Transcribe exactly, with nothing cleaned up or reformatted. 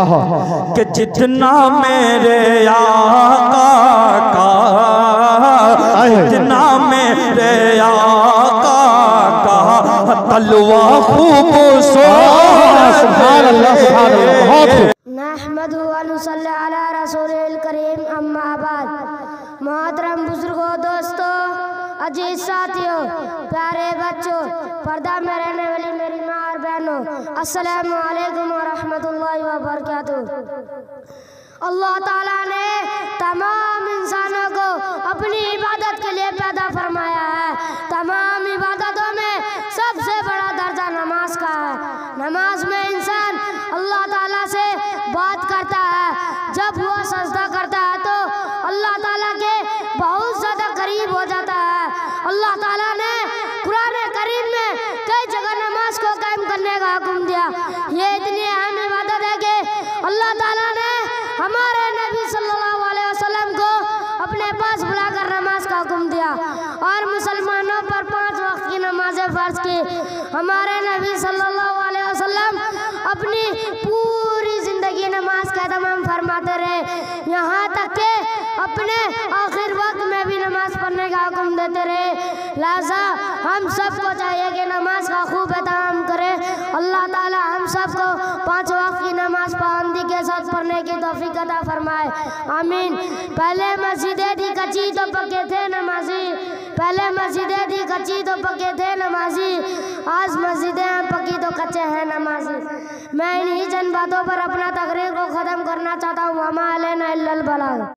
कि जितना मेरे आका का, जितना मेरे आका का तलवा खूबसूरत। सुभान अल्लाह, सुभान अल्लाह। बहुत नहमदु व नुसल्ली अला रसूलिल करीम, अम्मा बाद। मोहतरम बुजुर्गों, दोस्तों, अजीज साथियों, प्यारे बच्चों, पर्दा में रहने वाली मेरी माँ और बहनों, अस्सलामु अलैकुम व रहमतुल्लाहि व बरकातुहू। अल्लाह ताला ने तमाम इंसानों को अपनी इबादत के लिए पैदा फरमाया है। तमाम इबादतों में सबसे बड़ा दर्जा नमाज का है। नमाज में इंसान अल्लाह ताला से बात करता है। जब वो सजदा करता है तो अल्लाह ताला के बहुत ज़्यादा करीब हो जाता है। अल्लाह ताला ने कुरान करीम में कई जगह नमाज को कायम करने का हुक्म दिया। ये इतनी अहम इबादत है कि अल्लाह ताला ने हमारे नबी सल्लल्लाहु अलैहि वसल्लम को अपने पास बुलाकर नमाज का हुक्म दिया और मुसलमानों पर पांच वक्त की नमाजें फर्ज की। हमारे नबी सल्लल्लाहु अलैहि वसल्लम अपनी पूरी जिंदगी नमाज का तमाम फरमाते रहे, यहाँ तक के अपने आखिर वक्त में भी नमाज पढ़ने का हुक्म देते रहे। लिहाजा हम सबको चाहिए कि नमाज का खूब एहतमाम करें। अल्लाह ताला हम सबको पाँच वक्त की नमाज पाबंदी के साथ पढ़ने की तौफीक अता फरमाए, आमीन। पहले मस्जिदें थी कच्ची तो पक्के थे नमाजी, पहले मस्जिदें थी कच्ची तो पक्के थे नमाजी, आज मस्जिदें हैं पक्की तो कच्चे हैं नमाजी। मैं इन्हीं चंद बातों पर अपना तकरीर को ख़त्म करना चाहता हूँ। वमा अलैना इल्लल बलाग।